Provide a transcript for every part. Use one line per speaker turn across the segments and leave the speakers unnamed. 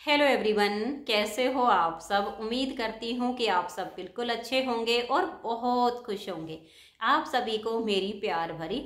Hello everyone, कैसे हो आप सब। उम्मीद करती हूँ कि आप सब बिल्कुल अच्छे होंगे और बहुत खुश होंगे। आप सभी को मेरी प्यार भरी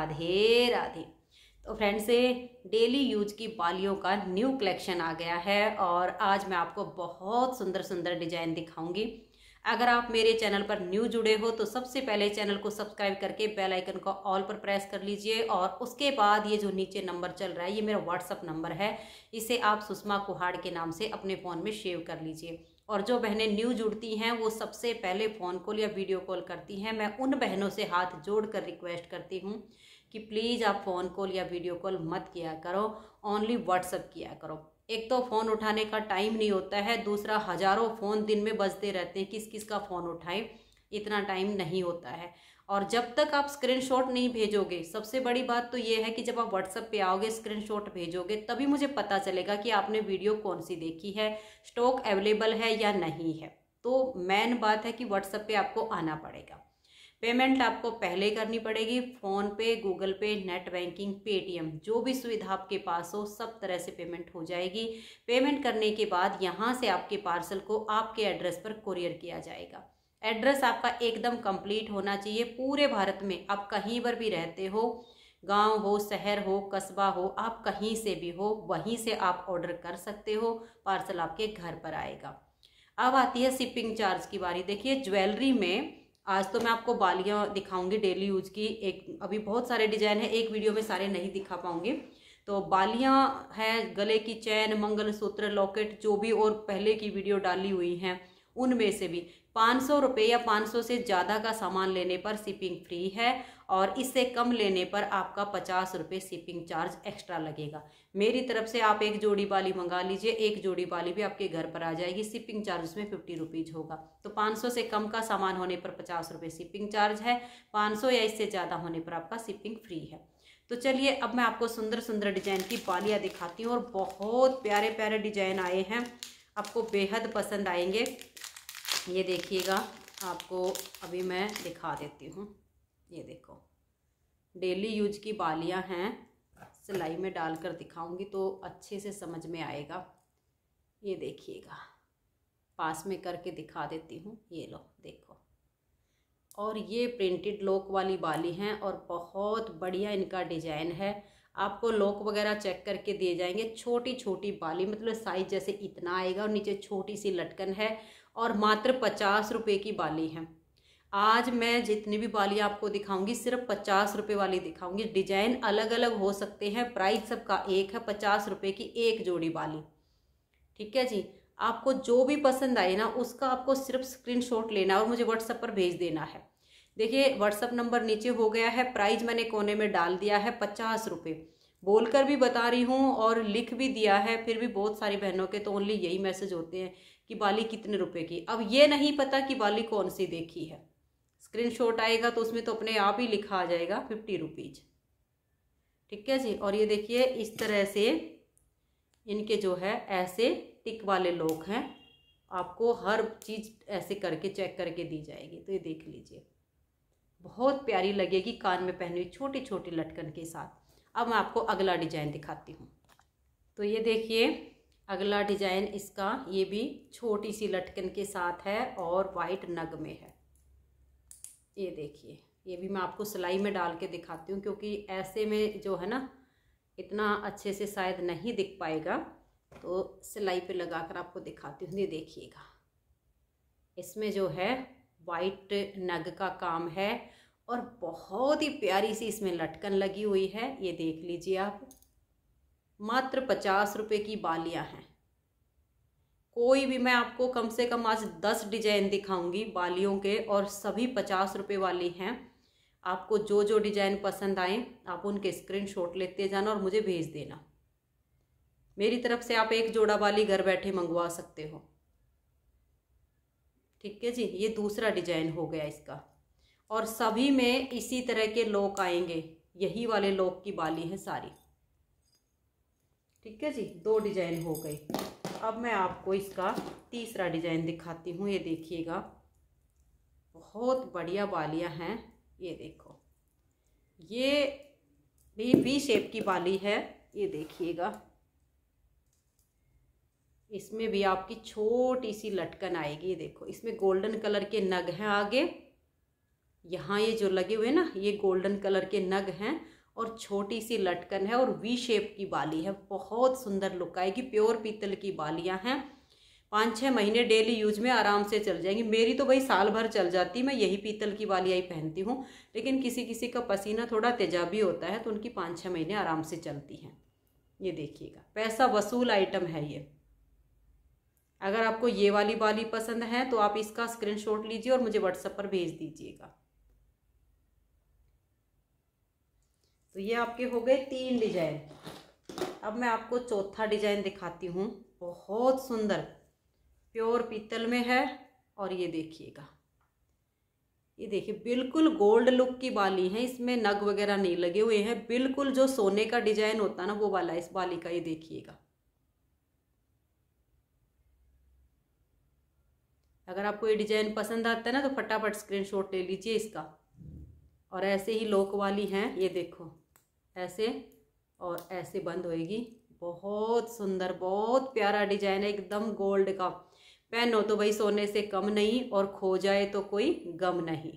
राधे राधे। तो फ्रेंड्स, डेली यूज की बालियों का न्यू कलेक्शन आ गया है और आज मैं आपको बहुत सुंदर सुंदर डिजाइन दिखाऊंगी। अगर आप मेरे चैनल पर न्यू जुड़े हो तो सबसे पहले चैनल को सब्सक्राइब करके बेल आइकन को ऑल पर प्रेस कर लीजिए और उसके बाद ये जो नीचे नंबर चल रहा है ये मेरा व्हाट्सअप नंबर है। इसे आप सुषमा कुहाड़ के नाम से अपने फ़ोन में सेव कर लीजिए। और जो बहनें न्यू जुड़ती हैं वो सबसे पहले फ़ोन कॉल या वीडियो कॉल करती हैं। मैं उन बहनों से हाथ जोड़कर रिक्वेस्ट करती हूँ कि प्लीज़ आप फ़ोन कॉल या वीडियो कॉल मत किया करो, ओनली व्हाट्सअप किया करो। एक तो फ़ोन उठाने का टाइम नहीं होता है, दूसरा हज़ारों फ़ोन दिन में बजते रहते हैं, किस किस का फ़ोन उठाएं, इतना टाइम नहीं होता है। और जब तक आप स्क्रीनशॉट नहीं भेजोगे, सबसे बड़ी बात तो ये है कि जब आप व्हाट्सएप पे आओगे स्क्रीनशॉट भेजोगे तभी मुझे पता चलेगा कि आपने वीडियो कौन सी देखी है, स्टॉक अवेलेबल है या नहीं है। तो मेन बात है कि व्हाट्सएप पे आपको आना पड़ेगा। पेमेंट आपको पहले करनी पड़ेगी, फ़ोन पे, गूगल पे, नेट बैंकिंग, पेटीएम, जो भी सुविधा आपके पास हो सब तरह से पेमेंट हो जाएगी। पेमेंट करने के बाद यहाँ से आपके पार्सल को आपके एड्रेस पर कुरियर किया जाएगा। एड्रेस आपका एकदम कंप्लीट होना चाहिए। पूरे भारत में आप कहीं पर भी रहते हो, गांव हो, शहर हो, कस्बा हो, आप कहीं से भी हो, वहीं से आप ऑर्डर कर सकते हो, पार्सल आपके घर पर आएगा। अब आती है शिपिंग चार्ज की बारी। देखिए, ज्वेलरी में आज तो मैं आपको बालियाँ दिखाऊंगी डेली यूज की। एक अभी बहुत सारे डिजाइन है, एक वीडियो में सारे नहीं दिखा पाऊंगी। तो बालियाँ हैं, गले की चैन, मंगलसूत्र, लॉकेट, जो भी और पहले की वीडियो डाली हुई हैं उनमें से भी 500 रुपये या 500 से ज़्यादा का सामान लेने पर शिपिंग फ्री है और इससे कम लेने पर आपका 50 रुपये शिपिंग चार्ज एक्स्ट्रा लगेगा। मेरी तरफ से आप एक जोड़ी बाली मंगा लीजिए, एक जोड़ी बाली भी आपके घर पर आ जाएगी। शिपिंग चार्ज उसमें 50 रुपीज़ होगा। तो 500 से कम का सामान होने पर 50 रुपये शिपिंग चार्ज है, 500 या इससे ज़्यादा होने पर आपका शिपिंग फ्री है। तो चलिए अब मैं आपको सुंदर सुंदर डिजाइन की बालियाँ दिखाती हूँ और बहुत प्यारे प्यारे डिजाइन आए हैं, आपको बेहद पसंद आएंगे। ये देखिएगा, आपको अभी मैं दिखा देती हूँ। ये देखो, डेली यूज की बालियाँ हैं, सिलाई में डालकर दिखाऊंगी तो अच्छे से समझ में आएगा। ये देखिएगा, पास में करके दिखा देती हूँ। ये लो देखो, और ये प्रिंटेड लॉक वाली बाली हैं और बहुत बढ़िया इनका डिजाइन है। आपको लॉक वगैरह चेक करके दिए जाएंगे। छोटी छोटी बाली, मतलब साइज जैसे इतना आएगा और नीचे छोटी सी लटकन है और मात्र 50 रुपये की बाली है। आज मैं जितनी भी बाली आपको दिखाऊंगी सिर्फ 50 रुपये वाली दिखाऊंगी। डिजाइन अलग अलग हो सकते हैं, प्राइस सबका एक है, 50 रुपये की एक जोड़ी बाली। ठीक है जी, आपको जो भी पसंद आए ना उसका आपको सिर्फ स्क्रीनशॉट लेना और मुझे व्हाट्सएप पर भेज देना है। देखिए, व्हाट्सएप नंबर नीचे हो गया है, प्राइस मैंने कोने में डाल दिया है 50 रुपये। बोलकर भी बता रही हूँ और लिख भी दिया है, फिर भी बहुत सारी बहनों के तो ओनली यही मैसेज होते हैं कि बाली कितने रुपए की। अब ये नहीं पता कि बाली कौन सी देखी है। स्क्रीनशॉट आएगा तो उसमें तो अपने आप ही लिखा आ जाएगा 50 रुपीज। ठीक है जी, और ये देखिए इस तरह से इनके जो है ऐसे टिक वाले लॉक हैं, आपको हर चीज़ ऐसे करके चेक करके दी जाएगी। तो ये देख लीजिए, बहुत प्यारी लगेगी कान में पहनी हुई छोटी छोटी लटकन के साथ। अब मैं आपको अगला डिजाइन दिखाती हूँ। तो ये देखिए अगला डिजाइन इसका, ये भी छोटी सी लटकन के साथ है और वाइट नग में है। ये देखिए, ये भी मैं आपको सिलाई में डाल के दिखाती हूँ क्योंकि ऐसे में जो है ना इतना अच्छे से शायद नहीं दिख पाएगा, तो सिलाई पे लगाकर आपको दिखाती हूँ। ये देखिएगा, इसमें जो है वाइट नग का काम है और बहुत ही प्यारी सी इसमें लटकन लगी हुई है। ये देख लीजिए आप, मात्र 50 रुपये की बालियाँ हैं। कोई भी मैं आपको कम से कम आज 10 डिजाइन दिखाऊंगी बालियों के और सभी 50 रुपये वाली हैं। आपको जो जो डिजाइन पसंद आए आप उनके स्क्रीनशॉट लेते जाना और मुझे भेज देना। मेरी तरफ से आप एक जोड़ा बाली घर बैठे मंगवा सकते हो। ठीक है जी, ये दूसरा डिजाइन हो गया इसका और सभी में इसी तरह के लॉक आएंगे, यही वाले लॉक की बाली है सारी। ठीक है जी, 2 डिजाइन हो गई। अब मैं आपको इसका तीसरा डिजाइन दिखाती हूँ। ये देखिएगा, बहुत बढ़िया बालियाँ हैं। ये देखो, ये भी वी शेप की बाली है। ये देखिएगा, इसमें भी आपकी छोटी सी लटकन आएगी। देखो इसमें गोल्डन कलर के नग हैं आगे, यहाँ ये जो लगे हुए ना ये गोल्डन कलर के नग हैं और छोटी सी लटकन है और वी शेप की बाली है। बहुत सुंदर लुक आएगी। प्योर पीतल की बालियां हैं। 5-6 महीने डेली यूज में आराम से चल जाएंगी। मेरी तो भाई साल भर चल जाती, मैं यही पीतल की बालियां ही पहनती हूँ। लेकिन किसी किसी का पसीना थोड़ा तेजाबी होता है तो उनकी 5-6 महीने आराम से चलती हैं। ये देखिएगा, पैसा वसूल आइटम है ये। अगर आपको ये वाली बाली पसंद है तो आप इसका स्क्रीनशॉट लीजिए और मुझे व्हाट्सएप पर भेज दीजिएगा। तो ये आपके हो गए 3 डिजाइन। अब मैं आपको चौथा डिजाइन दिखाती हूँ। बहुत सुंदर प्योर पीतल में है और ये देखिएगा, ये देखिए बिल्कुल गोल्ड लुक की बाली है। इसमें नग वगैरह नहीं लगे हुए हैं, बिल्कुल जो सोने का डिजाइन होता है ना वो वाला इस बाली का। ये देखिएगा, अगर आपको ये डिजाइन पसंद आता है ना तो फटाफट स्क्रीनशॉट ले लीजिए इसका। और ऐसे ही लोक वाली हैं, ये देखो ऐसे और ऐसे बंद होएगी। बहुत सुंदर, बहुत प्यारा डिजाइन है, एकदम गोल्ड का। पहनो तो भाई सोने से कम नहीं और खो जाए तो कोई गम नहीं।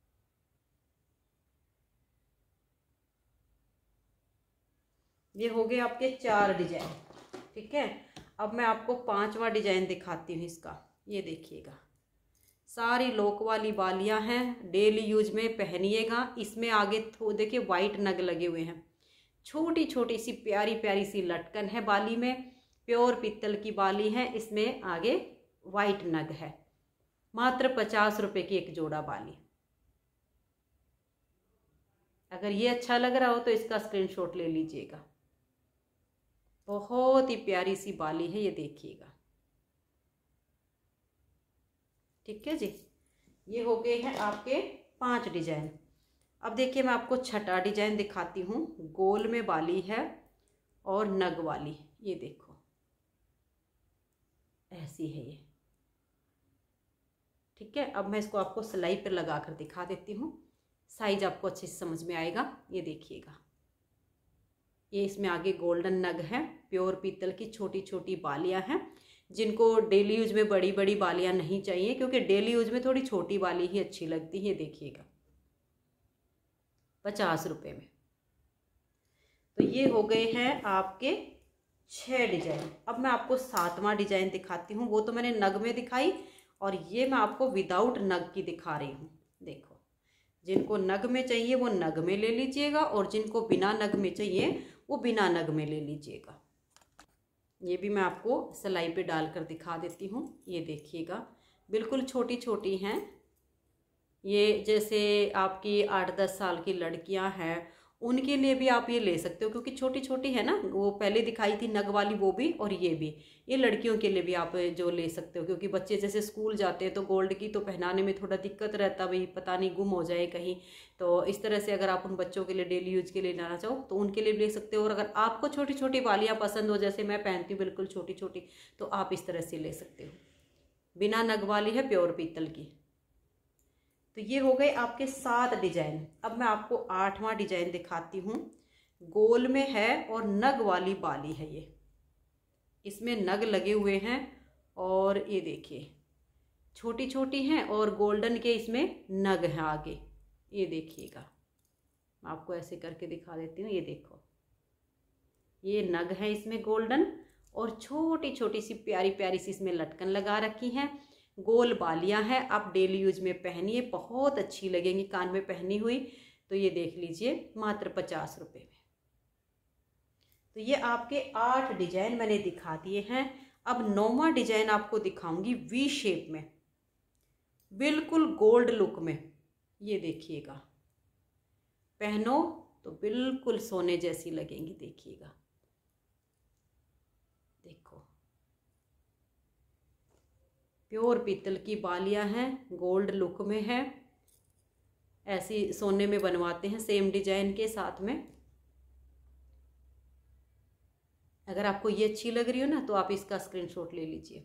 ये हो गए आपके 4 डिजाइन। ठीक है, अब मैं आपको 5वां डिजाइन दिखाती हूँ इसका। ये देखिएगा, सारी लोक वाली बालियां हैं, डेली यूज में पहनिएगा। इसमें आगे देखिए वाइट नग लगे हुए हैं, छोटी छोटी सी प्यारी प्यारी सी लटकन है बाली में। प्योर पीतल की बाली है, इसमें आगे वाइट नग है। मात्र 50 रुपए की एक जोड़ा बाली। अगर ये अच्छा लग रहा हो तो इसका स्क्रीनशॉट ले लीजिएगा। बहुत ही प्यारी सी बाली है, ये देखिएगा। ठीक है जी, ये हो गए हैं आपके 5 डिजाइन। अब देखिए मैं आपको छठा डिजाइन दिखाती हूँ। गोल में बाली है और नग वाली। ये देखो ऐसी है ये। ठीक है, अब मैं इसको आपको सिलाई पर लगा कर दिखा देती हूँ, साइज आपको अच्छे से समझ में आएगा। ये देखिएगा, ये इसमें आगे गोल्डन नग है, प्योर पीतल की छोटी छोटी बालियां हैं। जिनको डेली यूज में बड़ी बड़ी बालियां नहीं चाहिए, क्योंकि डेली यूज में थोड़ी छोटी बाली ही अच्छी लगती है। देखिएगा 50 रुपये में। तो ये हो गए हैं आपके 6 डिजाइन। अब मैं आपको 7वां डिजाइन दिखाती हूँ। वो तो मैंने नग में दिखाई और ये मैं आपको विदाउट नग की दिखा रही हूँ। देखो, जिनको नग में चाहिए वो नग में ले लीजिएगा और जिनको बिना नग में चाहिए वो बिना नग में ले लीजिएगा। ये भी मैं आपको सिलाई पे डालकर दिखा देती हूँ। ये देखिएगा, बिल्कुल छोटी छोटी हैं। ये जैसे आपकी 8-10 साल की लड़कियां हैं उनके लिए भी आप ये ले सकते हो, क्योंकि छोटी छोटी है ना। वो पहले दिखाई थी नग वाली, वो भी और ये भी। ये लड़कियों के लिए भी आप जो ले सकते हो, क्योंकि बच्चे जैसे स्कूल जाते हैं तो गोल्ड की तो पहनाने में थोड़ा दिक्कत रहता, भाई पता नहीं गुम हो जाए कहीं। तो इस तरह से अगर आप उन बच्चों के लिए डेली यूज के लिए लाना चाहो तो उनके लिए भी ले सकते हो। और अगर आपको छोटी छोटी बालियाँ पसंद हो, जैसे मैं पहनती हूँ बिल्कुल छोटी छोटी, तो आप इस तरह से ले सकते हो। बिना नग वाली है, प्योर पीतल की। तो ये हो गए आपके 7 डिजाइन। अब मैं आपको 8वां डिजाइन दिखाती हूँ। गोल में है और नग वाली बाली है ये। इसमें नग लगे हुए हैं और ये देखिए छोटी छोटी हैं और गोल्डन के इसमें नग हैं आगे। ये देखिएगा, मैं आपको ऐसे करके दिखा देती हूँ। ये देखो, ये नग है इसमें गोल्डन और छोटी छोटी सी प्यारी प्यारी सी इसमें लटकन लगा रखी हैं। गोल बालियां हैं, आप डेली यूज में पहनिए, बहुत अच्छी लगेंगी कान में पहनी हुई। तो ये देख लीजिए, मात्र 50 रुपये में। तो ये आपके 8 डिजाइन मैंने दिखा दिए हैं। अब 9वां डिजाइन आपको दिखाऊंगी वी शेप में, बिल्कुल गोल्ड लुक में। ये देखिएगा, पहनो तो बिल्कुल सोने जैसी लगेंगी। देखिएगा, देखो प्योर पीतल की बालियां हैं, गोल्ड लुक में है। ऐसी सोने में बनवाते हैं सेम डिजाइन के साथ में। अगर आपको ये अच्छी लग रही हो ना तो आप इसका स्क्रीनशॉट ले लीजिए।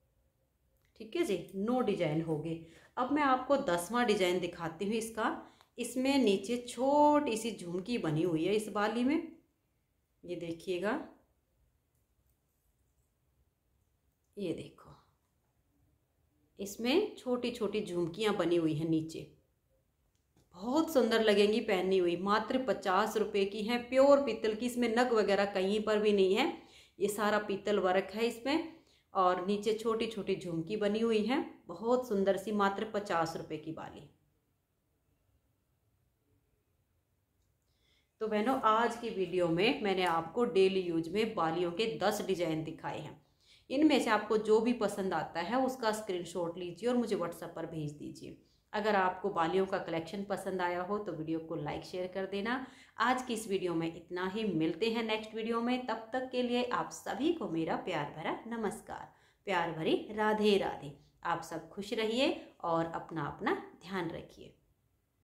ठीक है जी, 9 डिजाइन हो गए। अब मैं आपको 10वां डिजाइन दिखाती हूँ इसका। इसमें नीचे छोटी सी झुमकी बनी हुई है इस बाली में, ये देखिएगा, ये देखो इसमें छोटी छोटी झुमकियां बनी हुई हैं नीचे, बहुत सुंदर लगेंगी पहनी हुई। मात्र 50 रुपये की है, प्योर पीतल की, इसमें नग वगैरह कहीं पर भी नहीं है, ये सारा पीतल वर्क है इसमें। और नीचे छोटी छोटी झुमकी बनी हुई है, बहुत सुंदर सी, मात्र 50 रुपये की बाली। तो बहनों, आज की वीडियो में मैंने आपको डेली यूज में बालियों के 10 डिजाइन दिखाए हैं। इनमें से आपको जो भी पसंद आता है उसका स्क्रीनशॉट लीजिए और मुझे व्हाट्सएप पर भेज दीजिए। अगर आपको बालियों का कलेक्शन पसंद आया हो तो वीडियो को लाइक शेयर कर देना। आज की इस वीडियो में इतना ही, मिलते हैं नेक्स्ट वीडियो में। तब तक के लिए आप सभी को मेरा प्यार भरा नमस्कार, प्यार भरी राधे राधे। आप सब खुश रहिए और अपना अपना ध्यान रखिए।